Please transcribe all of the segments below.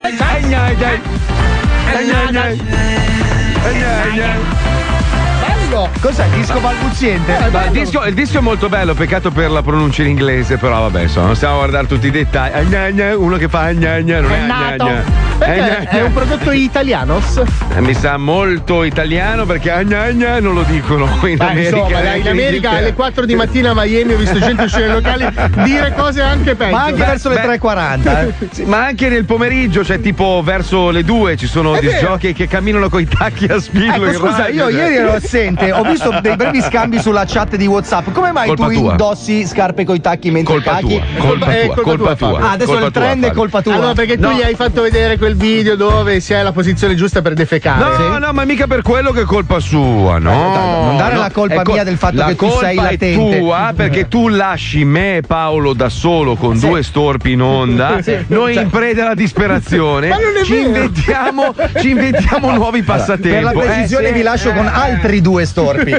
Cos'è il disco balbuziente? Il disco è molto bello, peccato per la pronuncia in inglese, però vabbè, non stiamo a guardare tutti i dettagli. Uno che fa non è è un prodotto italiano? Mi sa molto italiano perché non lo dicono in America. Insomma, in America alle 4 di mattina a Miami ho visto gente uscire dai locali dire cose anche peggio. Ma anche verso le 3:40. Sì, ma anche nel pomeriggio, cioè tipo verso le 2 ci sono disjockey che camminano coi tacchi a spillo. Ecco, scusa, io ieri ero assente, ho visto dei brevi scambi sulla chat di WhatsApp. Come mai colpa tu tua. Indossi scarpe coi tacchi mentre cacchi? Colpa tua. Ah, adesso il trend è colpa tua. Allora, perché tu gli hai fatto vedere quel video dove si è la posizione giusta per defecare. No, ma mica per quello che è colpa sua, no. Non dare la colpa mia del fatto che tu sei latente. La colpa è tua perché tu lasci me e Paolo da solo con due storpi in onda, noi in preda alla disperazione, ma non è ci inventiamo nuovi passatempo. Per la precisione vi lascio con altri 2 storpi.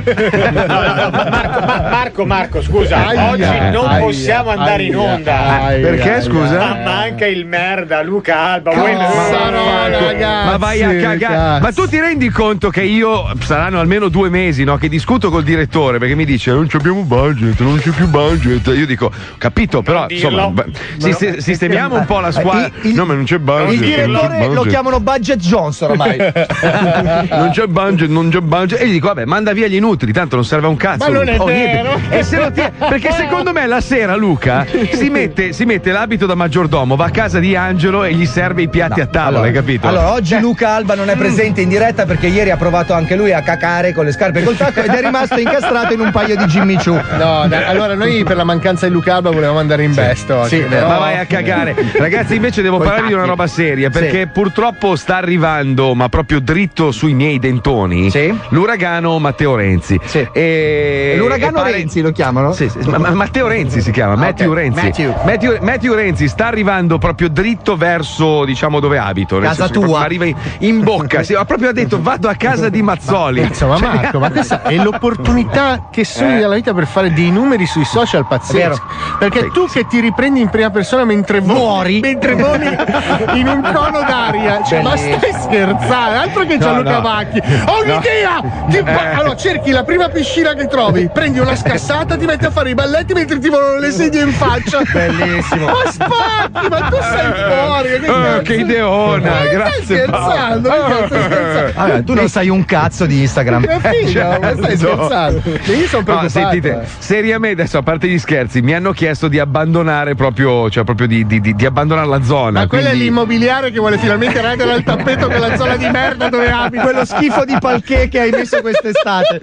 Marco, scusa, oggi non possiamo andare in onda. Perché, scusa? Ma manca il merda Luca Alba. Ma vai a cagare. Ma tu ti rendi conto che io saranno almeno 2 mesi, no, che discuto col direttore perché mi dice non c'è più budget. Io dico, capito, però insomma sistemiamo un po' la squadra. No, ma non c'è budget. Il direttore lo chiamano Budget Jones ormai. non c'è budget. E gli dico, vabbè, manda via gli inutili, tanto non serve a un cazzo. Ma non è vero. Perché secondo me la sera Luca si mette l'abito da maggiordomo, va a casa di Angelo e gli serve i piatti a tavola, hai capito? Allora, oggi Luca Alba non è presente in diretta perché ieri ha provato anche lui a cacare con le scarpe e col tacco ed è rimasto incastrato in un paio di Jimmy Choo. No, allora noi per la mancanza di Luca Alba volevamo andare in besto. Sì, ma vai a cagare. Ragazzi, invece devo parlarvi di una roba seria perché purtroppo sta arrivando, ma proprio dritto sui miei dentoni, l'uragano Matteo Renzi. L'uragano Renzi lo chiamano? Sì. Matteo Renzi si chiama, Matthew Renzi. Matthew Renzi sta arrivando proprio dritto verso, diciamo, dove abito. Casa tua. Arriva in bocca. Ha proprio detto vado a casa di Mazzoli. Insomma, Marco, ma questa è l'opportunità che sogni nella vita per fare dei numeri sui social pazzeschi. Perché tu che ti riprendi in prima persona mentre voli in un cono d'aria, ma stai scherzando? Altro che Gianluca Vacchi. Ho un'idea! Allora cerchi la prima piscina che trovi, prendi una scassata, ti metti a fare i balletti mentre ti volano le sedie in faccia. Bellissimo. Ma spacchi, ma tu sei fuori. Che ideona, grazie. Vabbè, tu non sai un cazzo di Instagram. Ma stai scherzando? Io sono preoccupato. Sentite, seriamente adesso, a parte gli scherzi, mi hanno chiesto di abbandonare proprio, cioè proprio di abbandonare la zona. Ma quello è l'immobiliare che vuole finalmente rendere il tappeto con la zona di merda dove abiti. Quello schifo di palché che hai messo quest'estate.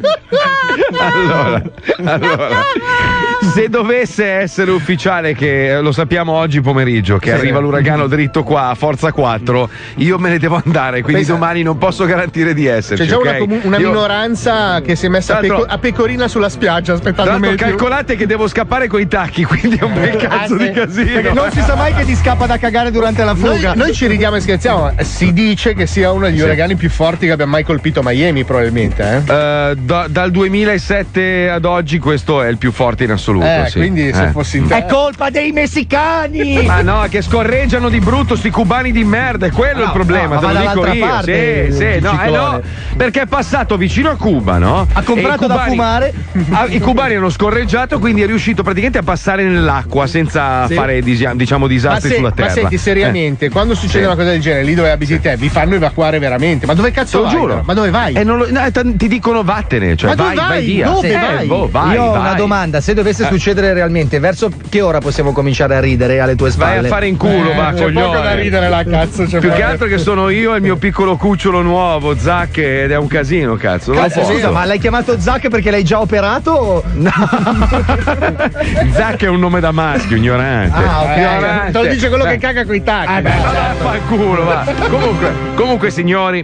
Allora, se dovesse essere ufficiale, che lo sappiamo oggi pomeriggio, che arriva l'uragano dritto qua a forza 4, io me ne devo andare, quindi domani non posso garantire di esserci. C'è già una minoranza che si è messa a pecorina sulla spiaggia aspettando me. Calcolate che devo scappare coi tacchi, quindi è un bel cazzo di casino. Perché non si sa mai che ti scappa da cagare durante la fuga. Noi ci ridiamo e scherziamo, ma si dice che sia uno degli uragani più forti che abbia mai colpito Miami, probabilmente. Dal 2007 ad oggi questo è il più forte in assoluto. Quindi se fossi in te... È colpa dei messicani! Ma no, che scorreggiano di brutto sti cubani di merda, è quello il problema, te lo dico io. No, perché è passato vicino a Cuba, no? Ha comprato da fumare. I cubani hanno scorreggiato, quindi è riuscito praticamente a passare nell'acqua senza fare diciamo disastri sulla terra. Ma senti, seriamente, quando succede una cosa del genere, lì dove abiti te, vi fanno evacuare veramente? Ma dove cazzo vai? Giuro. Ma dove vai? Ti dicono vattene, cioè vai via. Dove vai? Io ho una domanda, se dovesse succedere realmente, verso che ora possiamo cominciare a ridere alle tue spalle? Vai a fare in culo, va, c'è coglione. poco da ridere là, cazzo. Più che altro che sono io e il mio piccolo cucciolo nuovo, Zac, ed è un casino, cazzo. Scusa, ma l'hai chiamato Zac perché l'hai già operato? No. Zac è un nome da maschio, ignorante. Te lo dice quello che caga coi tacchi. Fanculo, va. Comunque, signori,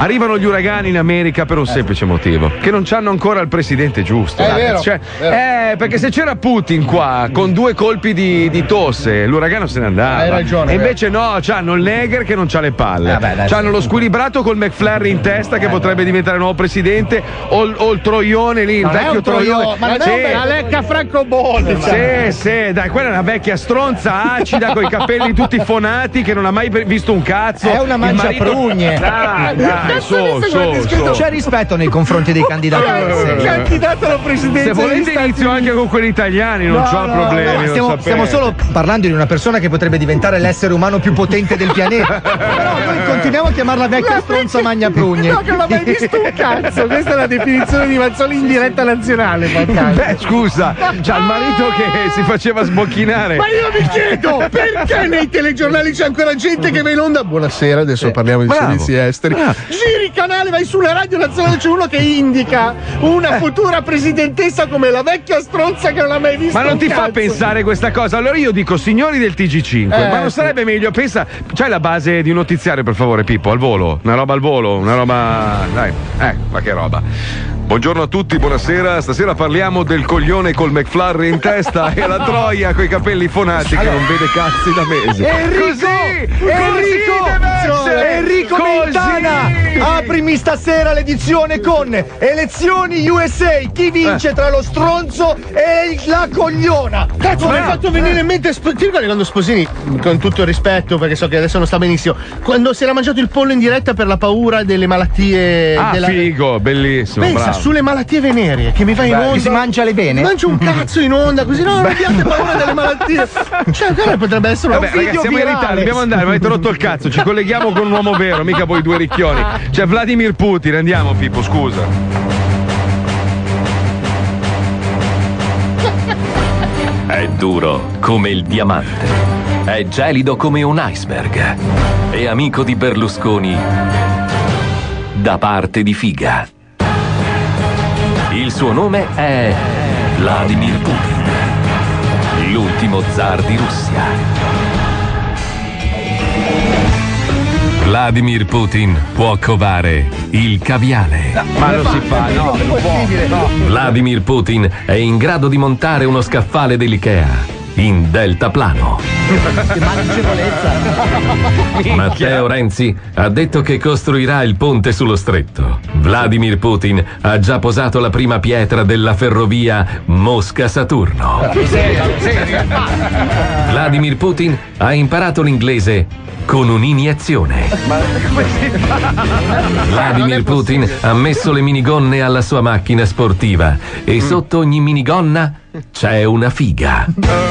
arrivano gli uragani in America per un semplice motivo: che non c'hanno ancora il presidente giusto. È vero, cioè, perché se c'era Putin qua con 2 colpi di tosse, l'uragano se ne andava. Hai ragione. E invece no, c'hanno il Neger che non c'ha le palle. C'hanno lo squilibrato col McFlurry in testa che potrebbe diventare nuovo presidente, o il troione lì, il vecchio troione. Ma non è la lecca francobolli. Sì, dai, quella è una vecchia stronza acida con i capelli tutti fonati che non ha mai visto un cazzo. È una mangiaprugne. Dai, su. C'è rispetto nei confronti dei candidati. Candidato alla presidenza. Se volete inizio anche con quelli italiani, non c'ho problemi. Stiamo solo parlando di una persona che potrebbe diventare l'essere umano più potente del pianeta. Però noi continuiamo a chiamarla vecchia stronza magnaprugne. No, che non ho mai visto un cazzo. Questa è la definizione di Mazzoli in diretta nazionale. Beh, scusa, c'ha il marito che si faceva sbocchinare. Ma io mi chiedo perché nei telegiornali c'è ancora gente che va in onda. Buonasera, adesso parliamo di servizi esteri. Giri canale, vai sulla radio nazionale, c'è uno che indica una futura presidentessa come la vecchia stronza che non ha mai visto. Ma non ti fa pensare questa cosa? Allora io dico, signori del TG5, ma non sarebbe meglio? Pensa, c'hai la base di un notiziario, per favore, Pippo, al volo? Una roba al volo, una roba. Dai, ma che roba. Buongiorno a tutti, buonasera. Stasera parliamo del coglione col McFlurry in testa e la troia coi capelli fonati che non vede cazzi da mesi. Enrico Mentana, aprimi stasera l'edizione con elezioni USA. Chi vince tra lo stronzo e la cogliona? Cazzo, mi hai fatto venire in mente. Ti ricordi quando Sposini, con tutto il rispetto, perché so che adesso non sta benissimo, quando si era mangiato il pollo in diretta per la paura delle malattie. Figo, bellissimo. Pensa, bravo. sulle malattie venerie, che mi va in onda. Che si mangia le vene? Mangio un cazzo in onda, così non abbiate paura delle malattie. Cioè, quello potrebbe essere un Vabbè, video ragazzi, siamo in virale. ritardo, dobbiamo andare, mi avete rotto il cazzo, ci colleghiamo con un uomo vero, mica voi due ricchioni. C'è Vladimir Putin, andiamo Pippo, scusa. È duro come il diamante, è gelido come un iceberg, è amico di Berlusconi da parte di figa. Il suo nome è Vladimir Putin, l'ultimo zar di Russia. Vladimir Putin può covare il caviale. Ma non si fa, no, non può. No. Vladimir Putin è in grado di montare uno scaffale dell'Ikea in deltaplano. Matteo Renzi ha detto che costruirà il ponte sullo stretto. Vladimir Putin ha già posato la prima pietra della ferrovia Mosca-Saturno. Vladimir Putin ha imparato l'inglese con un'iniezione. Vladimir Putin ha messo le minigonne alla sua macchina sportiva e sotto ogni minigonna c'è una figa.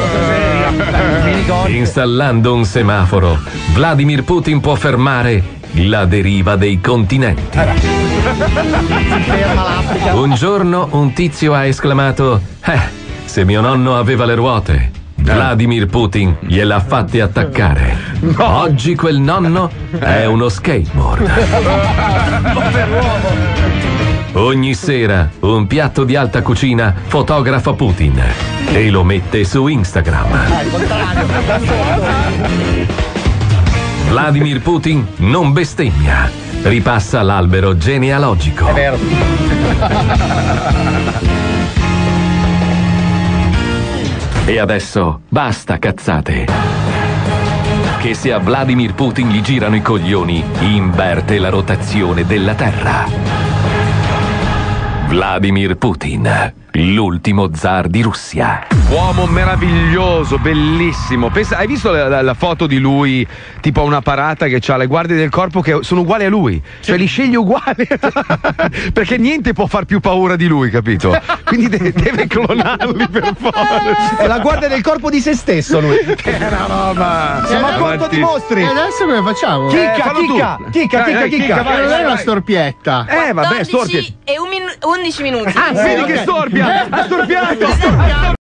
Installando un semaforo, Vladimir Putin può fermare la deriva dei continenti. Un giorno un tizio ha esclamato: se mio nonno aveva le ruote, Vladimir Putin gliel'ha fatte attaccare. Oggi quel nonno è uno skateboard. Ogni sera un piatto di alta cucina fotografa Putin e lo mette su Instagram. Vladimir Putin non bestemmia, ripassa l'albero genealogico. È vero. E adesso basta cazzate. Che se a Vladimir Putin gli girano i coglioni, inverte la rotazione della Terra. Vladimir Putin, l'ultimo zar di Russia. Uomo meraviglioso, bellissimo. Pensa, hai visto la foto di lui, tipo a una parata che ha le guardie del corpo che sono uguali a lui? Cioè li sceglie uguali. Perché niente può far più paura di lui, capito? Quindi deve clonarli per forza. È la guardia del corpo di se stesso lui. Che è una roba. Siamo a corto di mostri. E adesso come facciamo? Chicca. Ma non è una storpietta. Vabbè, storpia. e 11 minuti. Vedi che storpia! Ha storpiato!